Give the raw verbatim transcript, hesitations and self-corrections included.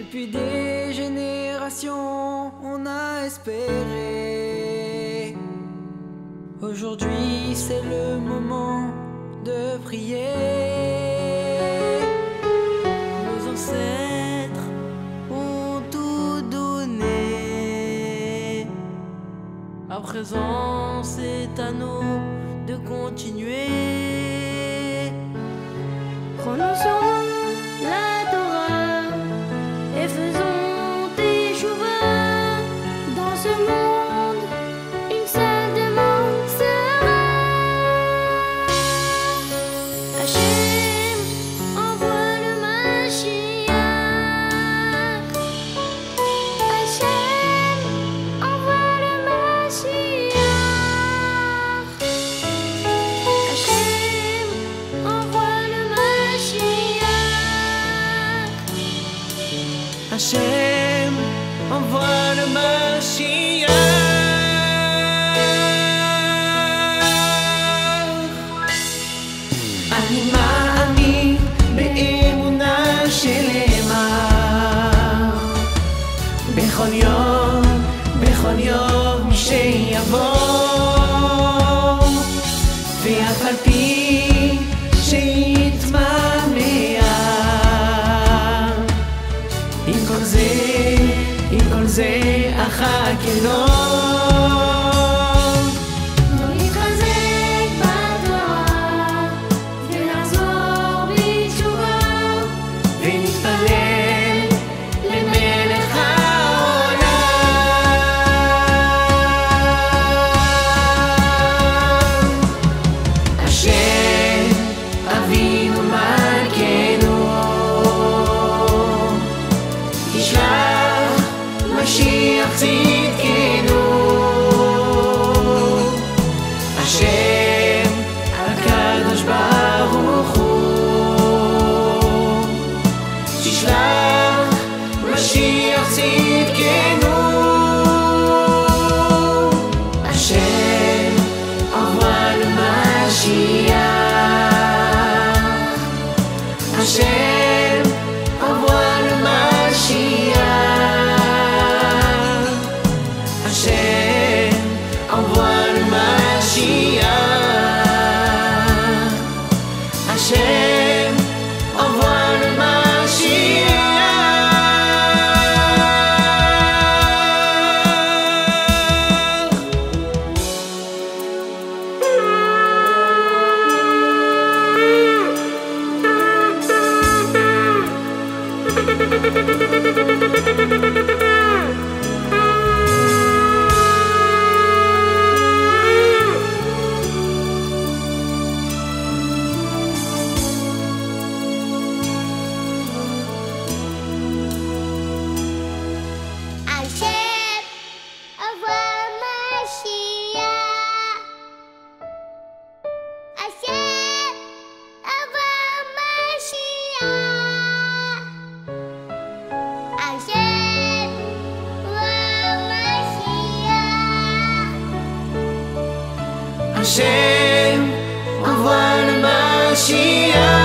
Depuis des générations, on a espéré. Aujourd'hui, c'est le moment de prier. Nos ancêtres ont tout donné. À présent, c'est à nous de continuer. Prononçons la Torah et faisons échouer dans ce monde. Une seule demande sera: Hachem, envoie le Mashiach. Hachem, envoie le Mashiach. Hachem, envoie le Mashiach. Hachem, envoie le Mashiach. אני מאמין באמונה שלמה. בכל יום, בכל יום שיבוא, ואף על פי שיתמהמה, עם כל זה, עם כל זה אחכה לו. בוא נתחזק בתורה ונחזור בתשובה, ונתפלל למלך העולם. השם אבינו מלכנו, תשלח משיח צדקנו. השם הקדוש ברוך הוא, תשלח משיח צדקנו. השם envoie le Mashiach. השם envoie le Mashiach. השם envoie le Mashiach. השם envoie le Mashiach. Hachem, envoie Mashiach. Hachem, envoie Mashiach. Hachem, envoie Mashiach. Hachem envoie le Mashiach.